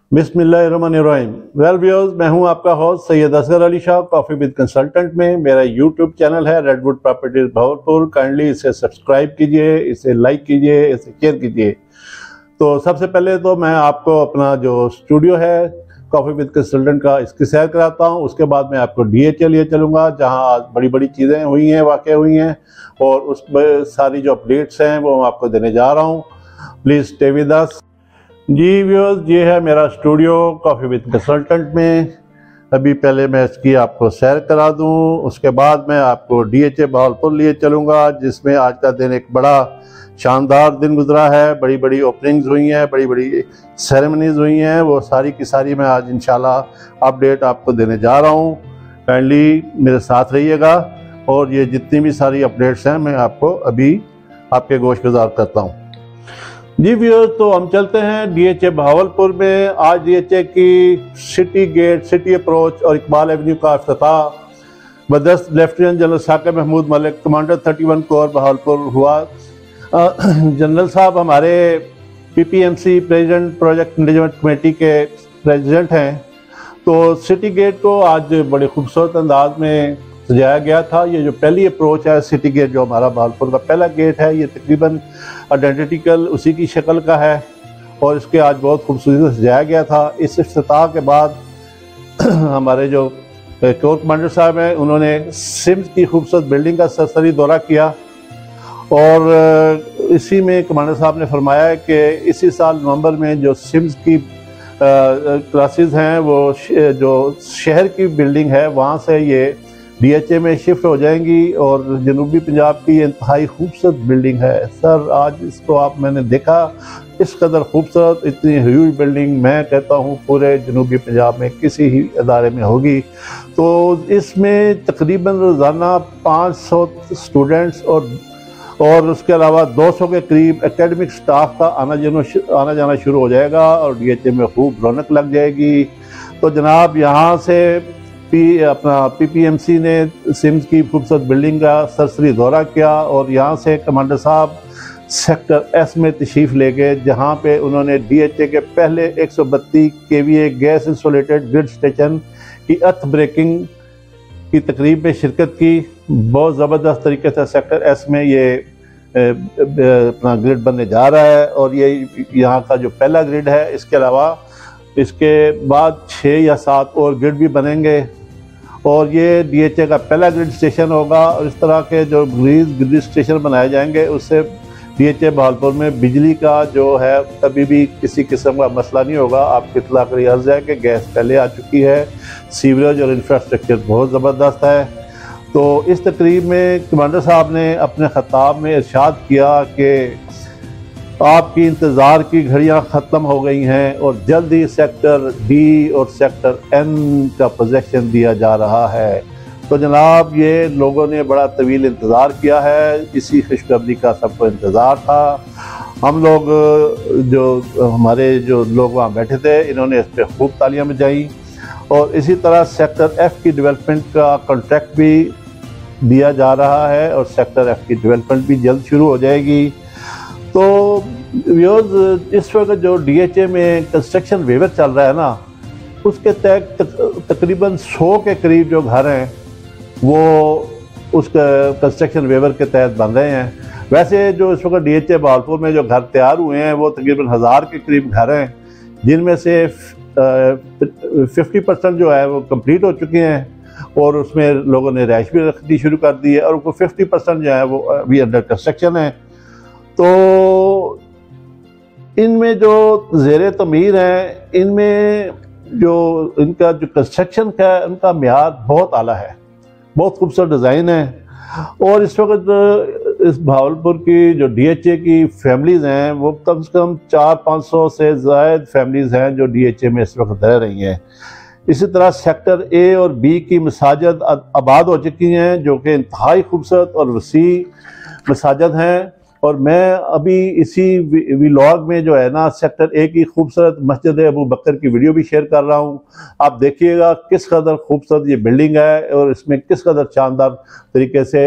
बिस्मिल्लाहिर्रहमानिर्रहीम। Well viewers, मैं हूं आपका host Syed Asghar Ali Shah coffee with consultant में। मेरा यूट्यूब चैनल है रेडवुड प्रॉपर्टीज भावलपुर। काइंडली इसे सब्सक्राइब कीजिए, इसे लाइक कीजिए, इसे शेयर कीजिए। तो सबसे पहले तो मैं आपको अपना जो स्टूडियो है कॉफ़ी विद कंसल्टेंट का, इसकी सैर कराता हूं। उसके बाद मैं आपको DHA लिए चलूँगा, जहां आज बड़ी बड़ी चीज़ें हुई हैं, वाक़या हुई हैं, और उस सारी जो अपडेट्स हैं वो मैं आपको देने जा रहा हूँ। Please stay with us. जी व्यूअर्स, ये है मेरा स्टूडियो कॉफ़ी विद कंसल्टेंट में। अभी पहले मैं इसकी आपको सैर करा दूं, उसके बाद मैं आपको DHA भावलपुर लिए चलूँगा, जिसमें आज का दिन एक बड़ा शानदार दिन गुजरा है। बड़ी बड़ी ओपनिंग्स हुई हैं, बड़ी बड़ी सेरेमनीज़ हुई हैं, वो सारी की सारी मैं आज इंशाल्लाह अपडेट आपको देने जा रहा हूँ। काइंडली मेरे साथ रहिएगा, और ये जितनी भी सारी अपडेट्स हैं मैं आपको अभी आपके गोश गुजार करता हूँ। जी व्यूअर्स, तो हम चलते हैं DHA भावलपुर में। आज DHA की सिटी गेट, सिटी अप्रोच और इकबाल एवेन्यू का इफ्तिताह बदस्त lieutenant general Saqib Mahmood Malik, commander 31 corps Bahawalpur हुआ। जनरल साहब हमारे PPMC president, project management committee के प्रेसिडेंट हैं। तो सिटी गेट को आज बड़े खूबसूरत अंदाज में सजाया गया था। ये जो पहली अप्रोच है सिटी गेट, जो हमारा भावलपुर का पहला गेट है, ये तकरीबन आइडेंटिकल उसी की शक्ल का है, और इसके आज बहुत खूबसूरती से सजाया गया था। इस इफ्तिताह के बाद हमारे जो कोर कमांडर साहब हैं, उन्होंने सिम्स की खूबसूरत बिल्डिंग का सरसरी दौरा किया, और इसी में कमांडर साहब ने फरमाया कि इसी साल नवंबर में जो सिम्स की क्लासेस हैं, वो जो शहर की बिल्डिंग है वहाँ से ये DHA में शिफ्ट हो जाएंगी, और जनूबी पंजाब की इंतहाई खूबसूरत बिल्डिंग है। सर, आज इसको मैंने देखा, इस कदर खूबसूरत, इतनी ह्यूज बिल्डिंग मैं कहता हूँ पूरे जनूबी पंजाब में किसी ही अदारे में होगी। तो इसमें तकरीबन रोज़ाना 500 स्टूडेंट्स और उसके अलावा 200 के करीब एकेडमिक स्टाफ का आना जाना शुरू हो जाएगा, और DHA में खूब रौनक लग जाएगी। तो जनाब, यहाँ से अपना PPMC ने सिम्स की खूबसूरत बिल्डिंग का सरसरी दौरा किया, और यहाँ से कमांडर साहब सेक्टर S में तशरीफ़ ले गए, जहाँ पे उन्होंने DHA के पहले 132 kVA gas insulated grid station की अर्थ ब्रेकिंग की तकरीब में शिरकत की। बहुत ज़बरदस्त तरीके से सेक्टर S में ये अपना ग्रिड बनने जा रहा है, और ये यहाँ का जो पहला ग्रिड है। इसके अलावा इसके बाद 6 या 7 और ग्रिड भी बनेंगे, और ये DHA का पहला ग्रिड स्टेशन होगा। और इस तरह के जो ग्रिड स्टेशन बनाए जाएंगे, उससे DHA भावलपुर में बिजली का जो है कभी भी किसी किस्म का मसला नहीं होगा। आपकी इत्तला करी अर्ज़ है कि गैस पहले आ चुकी है, सीवरेज और इंफ्रास्ट्रक्चर बहुत ज़बरदस्त है। तो इस तकरीब में कमांडर साहब ने अपने खिताब में इरशाद किया कि आपकी इंतज़ार की घड़ियां ख़त्म हो गई हैं, और जल्द ही सेक्टर D और सेक्टर N का पोजेक्शन दिया जा रहा है। तो जनाब, ये लोगों ने बड़ा तवील इंतज़ार किया है, इसी खुशखबरी का सबको इंतज़ार था। हम लोग जो हमारे जो लोग वहाँ बैठे थे, इन्होंने इस पर खूब तालियां बजाई, और इसी तरह सेक्टर F की डेवलपमेंट का कॉन्ट्रैक्ट भी दिया जा रहा है, और सेक्टर F की डेवलपमेंट भी जल्द शुरू हो जाएगी। तो व्यूअर्स, इस वक्त जो DHA में कंस्ट्रक्शन वेवर चल रहा है ना, उसके तहत तकरीबन 100 के करीब जो घर हैं वो उस कंस्ट्रक्शन वेवर के तहत बन रहे हैं। वैसे जो इस वक्त DHA भावलपुर में जो घर तैयार हुए हैं, वो तकरीबन 1000 के करीब घर हैं, जिनमें से 50% जो है वो कंप्लीट हो चुके हैं, और उसमें लोगों ने रैश भी रखनी शुरू कर दी है, और 50% जो है वो अभी अंडर कंस्ट्रक्शन है। तो इनमें जो ज़ेरे तमीर हैं, इनमें जो इनका जो कंस्ट्रक्शन का उनका म्यार बहुत आला है, बहुत खूबसूरत डिज़ाइन है। और इस वक्त इस भावलपुर की जो DHA की फैमिलीज़ हैं, वो कम से कम 400-500 से ज़ायद फैमिलीज़ हैं जो DHA में इस वक्त रह रही हैं। इसी तरह सेक्टर A और B की मसाजिद आबाद हो चुकी हैं, जो कि इंतहाई खूबसूरत और वसी मसाजिद हैं। और मैं अभी इसी व्लॉग में जो है ना, सेक्टर A की खूबसूरत मस्जिद अबू बकर की वीडियो भी शेयर कर रहा हूँ। आप देखिएगा किस कदर खूबसूरत ये बिल्डिंग है, और इसमें किस कदर शानदार तरीके से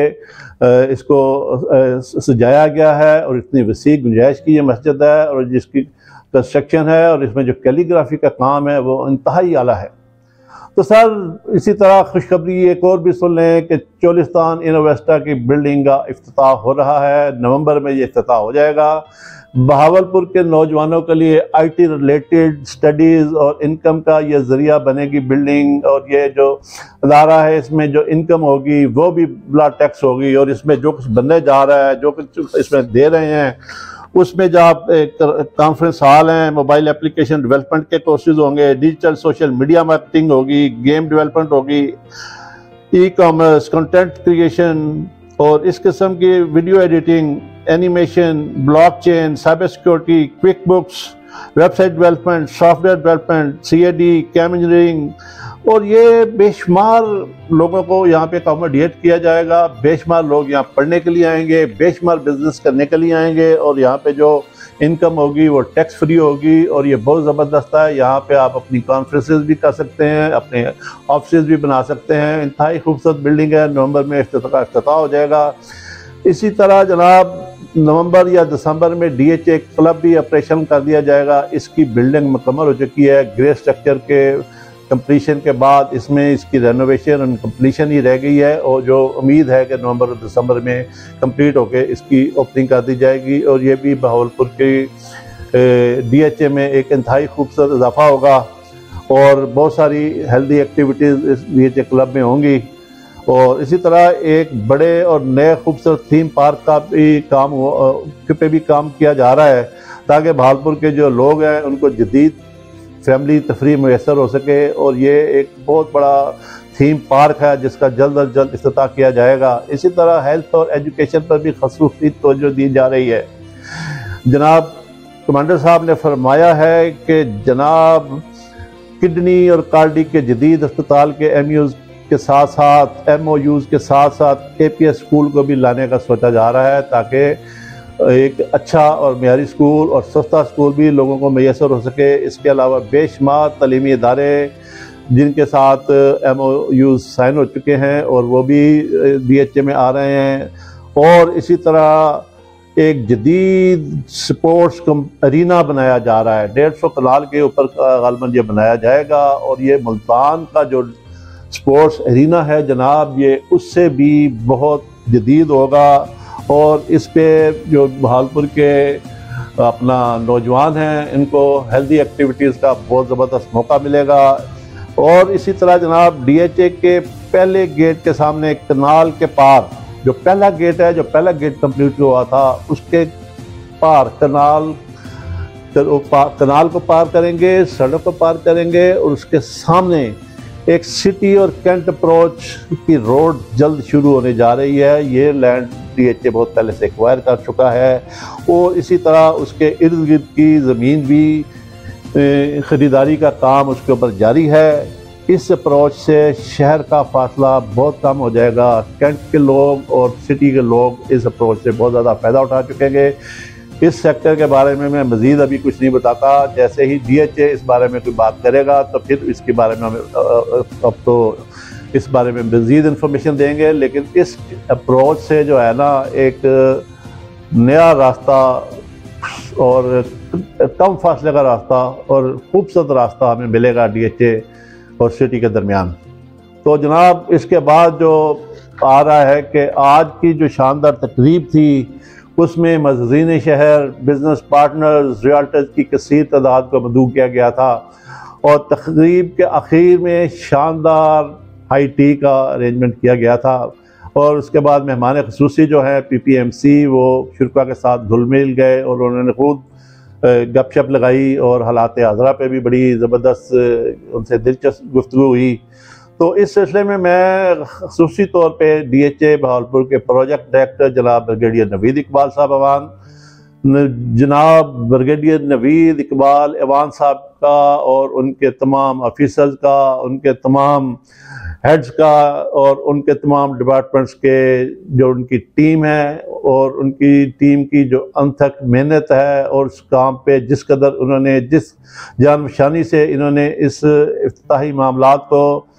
इसको सजाया गया है, और इतनी वसी गुंजाइश की ये मस्जिद है, और जिसकी कंस्ट्रक्शन है और इसमें जो कैलीग्राफी का काम है वो इंतहाई आला है। तो सर इसी तरह खुशखबरी एक और भी सुन लें कि चोलिस्तान इनोवेस्टा की बिल्डिंग का इफ्तिताह हो रहा है, नवंबर में ये इफ्तिताह हो जाएगा। बहावलपुर के नौजवानों के लिए आईटी रिलेटेड स्टडीज़ और इनकम का ये ज़रिया बनेगी बिल्डिंग, और ये जो अदारा है इसमें जो इनकम होगी वो भी बिला टैक्स होगी, और इसमें जो कुछ बनने जा रहा है, जो कुछ इसमें दे रहे हैं, उसमें जो आप कॉन्फ्रेंस हॉल हैं, मोबाइल एप्लीकेशन डेवलपमेंट के कोर्सेज होंगे, डिजिटल सोशल मीडिया मार्केटिंग होगी, गेम डेवलपमेंट होगी, ई कॉमर्स, कंटेंट क्रिएशन और इस किस्म की video editing, animation, blockchain, cyber security, QuickBooks, website development, software development, CAD, CAM engineering, और ये बेशुमार लोगों को यहाँ पे अकोमोडेट किया जाएगा। बेशुमार लोग यहाँ पढ़ने के लिए आएंगे, बेशुमार बिजनेस करने के लिए आएंगे, और यहाँ पे जो इनकम होगी वो टैक्स फ्री होगी, और ये बहुत ज़बरदस्त है। यहाँ पे आप अपनी कॉन्फ्रेंसेस भी कर सकते हैं, अपने ऑफिस भी बना सकते हैं। इंतहाई खूबसूरत बिल्डिंग है, नवंबर में इफ्तिताह हो जाएगा। इसी तरह जनाब नवंबर या दिसंबर में डीएचए क्लब भी ऑपरेशन कर दिया जाएगा। इसकी बिल्डिंग मुकम्मल हो चुकी है, ग्रे स्ट्रक्चर के कंप्लीशन के बाद इसमें इसकी रेनोवेशन और कंप्लीशन ही रह गई है, और जो उम्मीद है कि नवंबर और दिसंबर में कंप्लीट होकर इसकी ओपनिंग कर दी जाएगी, और ये भी बहावलपुर के डीएचए में एक इंतहाई खूबसूरत इजाफा होगा, और बहुत सारी हेल्दी एक्टिविटीज़ इस डीएचए क्लब में होंगी। और इसी तरह एक बड़े और नए खूबसूरत थीम पार्क का भी काम किया जा रहा है, ताकि बहावलपुर के जो लोग हैं उनको जदीद फैमिली तफरीह मैसर हो सके। और ये एक बहुत बड़ा थीम पार्क है जिसका जल्द अज जल्द इफ्तिताह किया जाएगा। इसी तरह हेल्थ और एजुकेशन पर भी खसूसी तवज्जो दी जा रही है। जनाब कमांडर साहब ने फरमाया है कि जनाब किडनी और कार्डिक के जदीद अस्पताल के एमयूज़ के साथ साथ एमओयूज़ के साथ साथ एपीएस स्कूल को भी लाने का सोचा जा रहा है, ताकि एक अच्छा और मेयारी स्कूल और सस्ता स्कूल भी लोगों को मैसर हो सके। इसके अलावा बेशुमार तलीमी इदारे जिनके साथ एमओयूज़ साइन हो चुके हैं और वो भी डीएचए में आ रहे हैं। और इसी तरह एक जदीद स्पोर्ट्स अरीना बनाया जा रहा है, 150 कनाल के ऊपर गालबन ये बनाया जाएगा। और ये मुल्तान का जो स्पोर्ट्स अरीना है जनाब, ये उससे भी बहुत जदीद होगा, और इस पे जो बहावलपुर के अपना नौजवान हैं इनको हेल्दी एक्टिविटीज़ का बहुत ज़बरदस्त मौका मिलेगा। और इसी तरह जनाब डीएचए के पहले गेट के सामने कनाल के पार जो पहला गेट है, जो पहला गेट कंप्लीट हुआ था, उसके पार कनाल को पार करेंगे, सड़क को पार करेंगे, और उसके सामने एक सिटी और कैंट अप्रोच की रोड जल्द शुरू होने जा रही है। ये लैंड डीएचए बहुत पहले से एक्वायर कर चुका है, और इसी तरह उसके इर्द गिर्द की ज़मीन भी ख़रीदारी का काम उसके ऊपर जारी है। इस अप्रोच से शहर का फासला बहुत कम हो जाएगा। कैंट के लोग और सिटी के लोग इस अप्रोच से बहुत ज़्यादा फ़ायदा उठा चुकेंगे। इस सेक्टर के बारे में मैं मज़ीद अभी कुछ नहीं बताता, जैसे ही डीएचए इस बारे में कोई बात करेगा तो फिर इसके बारे में अब तो इस बारे में मज़ीद इंफॉर्मेशन देंगे। लेकिन इस अप्रोच से जो है ना, एक नया रास्ता और कम फासले का रास्ता और खूबसूरत रास्ता हमें मिलेगा डीएचए और सिटी के दरमियान। तो जनाब इसके बाद जो आ रहा है कि आज की जो शानदार तकरीब थी उसमें मज़ीन शहर, बिजनेस पार्टनर्स, रियल्टर्स की कसीर तादाद को मदऊ किया गया था, और तकरीब के आखिर में शानदार हाई टी का अरेंजमेंट किया गया था। और उसके बाद मेहमान ख़ुसूसी जो है पीपीएमसी, वो शुरा के साथ घुल मिल गए और उन्होंने खुद गपशप लगाई, और हालात हाज़रा पे भी बड़ी ज़बरदस्त उनसे दिलचस्प गुफ्तगू हुई। तो इस सिलसिले में मैं ख़ुसूसी तौर पे डीएचए बहावलपुर के प्रोजेक्ट डायरेक्टर जनाब ब्रिगेडियर नवीद इकबाल साहब अवान, जनाब ब्रिगेडियर नवीद इकबाल अवान साहब का और उनके तमाम ऑफिसर्स का, उनके तमाम हेड्स का और उनके तमाम डिपार्टमेंट्स के जो उनकी टीम है और उनकी टीम की जो अनथक मेहनत है, और उस काम पे जिस कदर उन्होंने जिस जानफशानी से इन्होंने इस इफ्तिताही मामलात को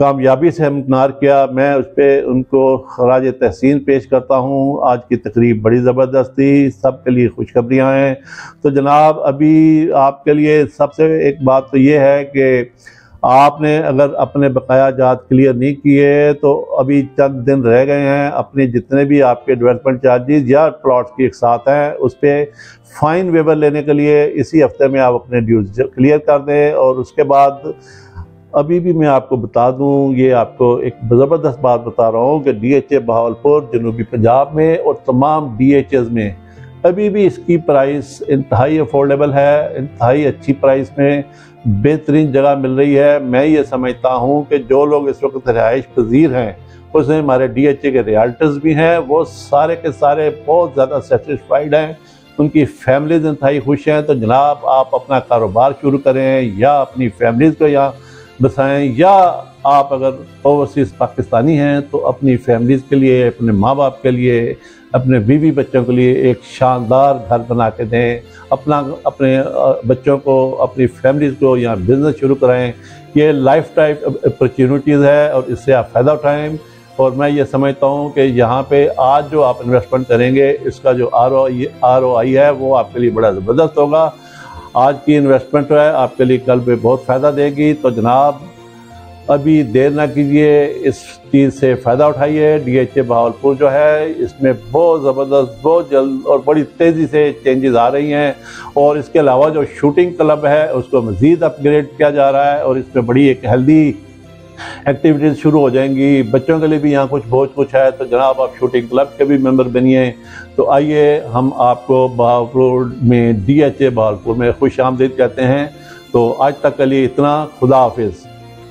कामयाबी से हमकिनार किया। मैं उस पर उनको खराज तहसीन पेश करता हूँ। आज की तकरीब बड़ी ज़बरदस्त थी, सबके लिए खुशखबरियाँ हैं। तो जनाब अभी आपके लिए सबसे एक बात तो ये है कि आपने अगर अपने बकाया जात क्लियर नहीं किए तो अभी चंद दिन रह गए हैं। अपने जितने भी आपके डेवलपमेंट चार्जेस या प्लॉट्स की एक साथ हैं उस पर फ़ाइन वेवर लेने के लिए इसी हफ्ते में आप अपने ड्यूज क्लियर कर दें। और उसके बाद अभी भी मैं आपको बता दूं, ये आपको एक ज़बरदस्त बात बता रहा हूँ कि DHA बहावलपुर जनूबी पंजाब में और तमाम DHAs में अभी भी इसकी प्राइस इंतहाई अफोर्डेबल है, इंतहाई अच्छी प्राइस में बेहतरीन जगह मिल रही है। मैं ये समझता हूँ कि जो लोग इस वक्त रिहाइश पजीर हैं उसमें हमारे DHA के रियल्टर्स भी हैं, वो सारे के सारे बहुत ज़्यादा सेटिस्फाइड हैं, उनकी फैमिलीज इंतहाई खुश हैं। तो जनाब आप अपना कारोबार शुरू करें या अपनी फैमिलीज़ को यहाँ बसाएं, या आप अगर ओवरसीज़ पाकिस्तानी हैं तो अपनी फैमिलीज़ के लिए, अपने माँ बाप के लिए, अपने बीवी बच्चों के लिए एक शानदार घर बना के दें। अपने बच्चों को, अपनी फैमिलीज़ को यहाँ बिज़नेस शुरू कराएं। ये लाइफ टाइम अपॉर्चुनिटीज़ है और इससे आप फ़ायदा उठाएं। और मैं ये समझता हूँ कि यहाँ पे आज जो आप इन्वेस्टमेंट करेंगे इसका जो ROI है वो आपके लिए बड़ा ज़बरदस्त होगा। आज की इन्वेस्टमेंट है आपके लिए कल पे बहुत फ़ायदा देगी। तो जनाब अभी देर ना कीजिए, इस चीज़ से फ़ायदा उठाइए। DHA बहावलपुर जो है इसमें बहुत ज़बरदस्त, बहुत जल्द और बड़ी तेज़ी से चेंजेस आ रही हैं। और इसके अलावा जो शूटिंग क्लब है उसको मज़ीद अपग्रेड किया जा रहा है और इसमें बड़ी एक हेल्दी एक्टिविटीज़ शुरू हो जाएंगी। बच्चों के लिए भी यहाँ कुछ है। तो जनाब आप शूटिंग क्लब के भी मेंबर बनिए। तो आइए हम आपको बहावलपुर में DHA बहावलपुर में खुश आमदीद कहते हैं। तो आज तक के लिए इतना, खुदा हाफिज़।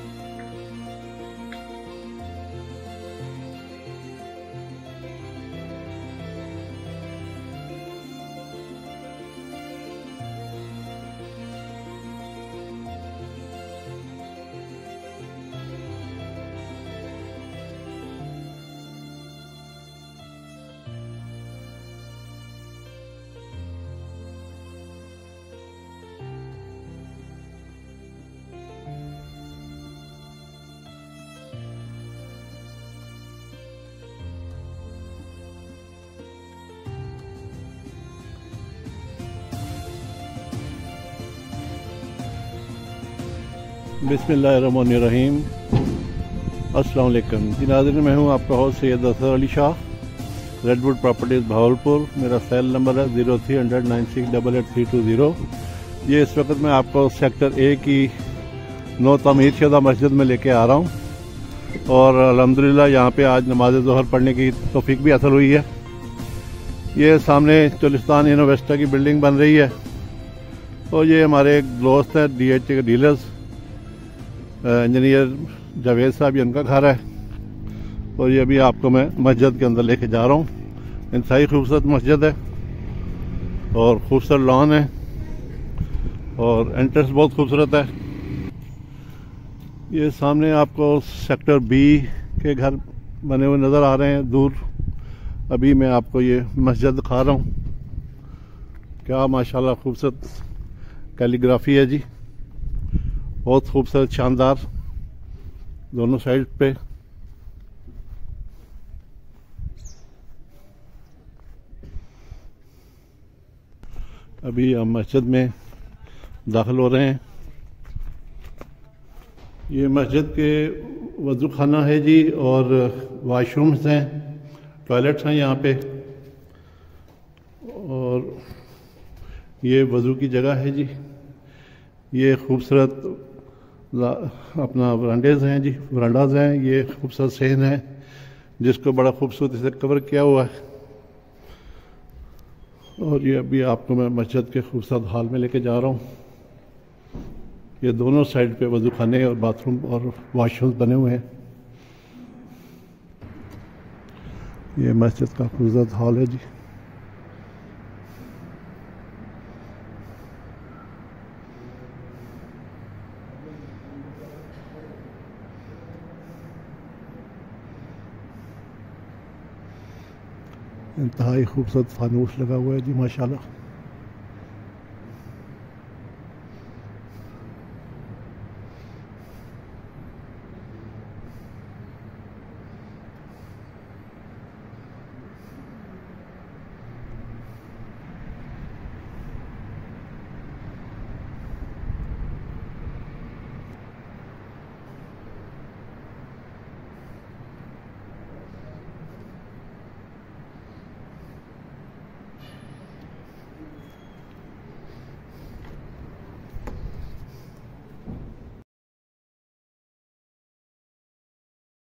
बिस्मिल्लाहिर्रहमानिर्रहीम। अस्सलाम वालेकुम जी नाज़रीन, मैं हूँ आपका host Syed Asar Ali Shah, Redwood Properties Bahawalpur. मेरा सेल नंबर है 0396888320। ये इस वक्त मैं आपको सेक्टर A की नौ तमीर शुदा मस्जिद में लेके आ रहा हूँ और अल्हम्दुलिल्लाह यहाँ पे आज नमाज ज़ोहर पढ़ने की तौफीक भी हासिल हुई है। ये सामने चोलिस्तान यूनिवर्सिटी की बिल्डिंग बन रही है और ये हमारे एक दोस्त हैं DHA के डीलर्स, इंजीनियर जावेद साहब, ये उनका घर है। और ये अभी आपको मैं मस्जिद के अंदर लेके जा रहा हूँ। इंतहाई खूबसूरत मस्जिद है और खूबसूरत लॉन है और एंट्रेंस बहुत खूबसूरत है। ये सामने आपको सेक्टर B के घर बने हुए नज़र आ रहे हैं दूर। अभी मैं आपको ये मस्जिद दिखा रहा हूँ। क्या माशाल्लाह खूबसूरत कैलीग्राफी है जी, बहुत खूबसूरत, शानदार दोनों साइड पे। अभी हम मस्जिद में दाखिल हो रहे हैं। ये मस्जिद के वज़ू खाना है जी और वाशरूम्स हैं, टॉयलेट्स हैं यहाँ पे। और ये वज़ू की जगह है जी। ये खूबसूरत अपना वरांडेज हैं जी, वरांडाज हैं। ये खूबसूरत सहन है जिसको बड़ा खूबसूरती से कवर किया हुआ है। और ये अभी आपको मैं मस्जिद के खूबसूरत हॉल में लेके जा रहा हूँ। ये दोनों साइड पे वज़ू खाने और बाथरूम और वॉशरूम बने हुए हैं। ये मस्जिद का खूबसूरत हॉल है जी। इंतहाई खूबसूरत फानूस लगा हुआ है जी माशाल्लाह।